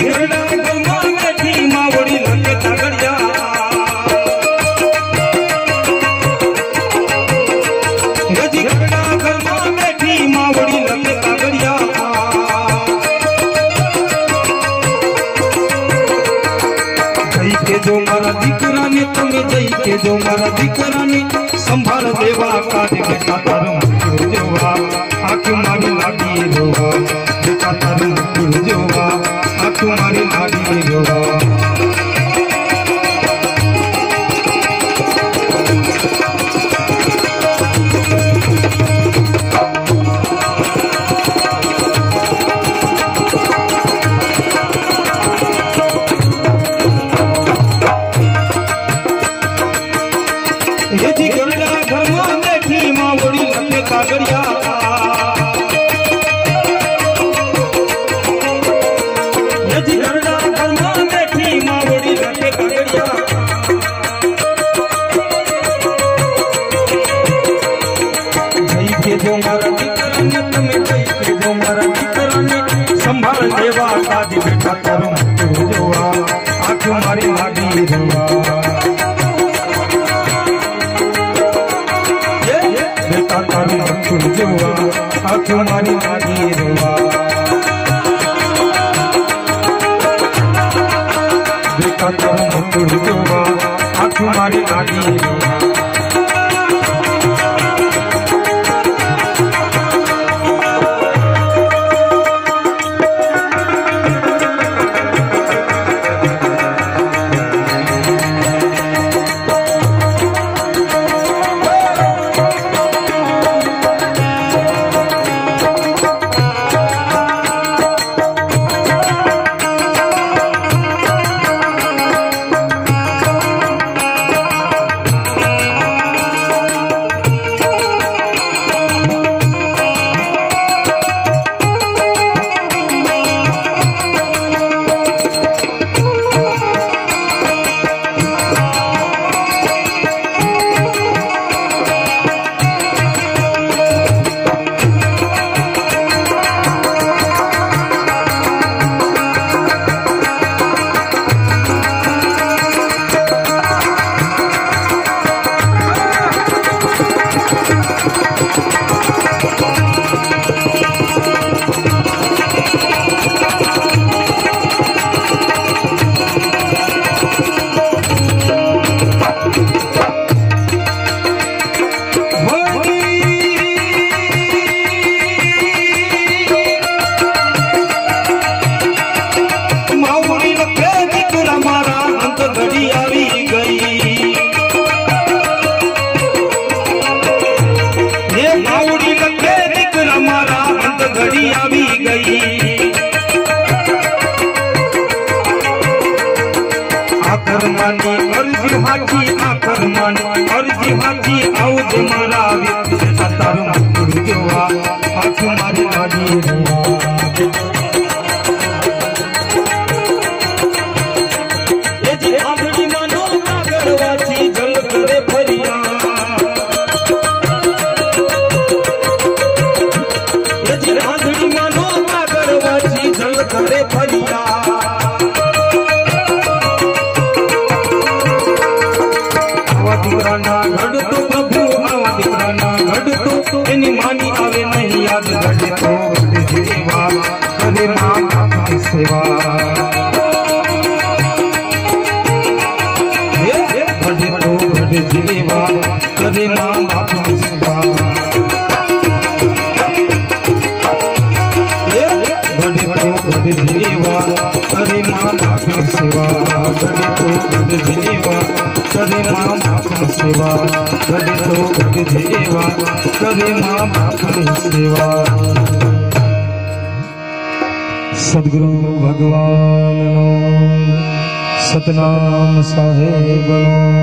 घरड़ा घरमा बैठी मावड़ी लगे कागड़िया जी घरड़ा घरमा बैठी मावड़ी लगे कागड़िया जई के जो मारा दीकरा ने तमे जई के जो मारा दीकरा ने संभाल देवा काज बेटा तारू जोवा आँख मारी लागी रोवा बेटा तारू जोवा आँख मारी लागी रोवा ये जी घरड़ा घरमा बैठी मावड़ी लगे कागड़िया ये जी घरड़ा घरमा बैठी मावड़ी लगे कागड़िया जई के जो मारा दीकरा ने तमे जई के जो मारा दीकरा ने संभाल देवा काज बेटा तारू जोवा आँख मारी लागी रोवा बेटा तारू जोवा आँख मारी लागी रोवा बेटा तारू जोवा आँख मारी लागी रोवा अर्जी हाथी आओ मारा तारू जोवा आँख मारी लागी रोवा ये जी आंधड़ी मानो कागड़वाची जल करे फरिया ये जी आंधड़ी मानो कागड़वाची जल करे फरिया दीकराना घड़ तो प्रभु आवा दीकराना घड़ तो एनी मानी आवे नहीं याद घड़े तो जीवा करे मां बाप की सेवा घड़े तो घड़े जीवा करे मां बाप की सेवा घड़े तो घड़े जीवा करे मां बाप की सेवा घड़े तो घड़े जीवा करे मां बाप की सेवा घड़े तो घड़े जीवा करे मां बाप की सेवा। सदगुरु भगवान सतनाम साहेब।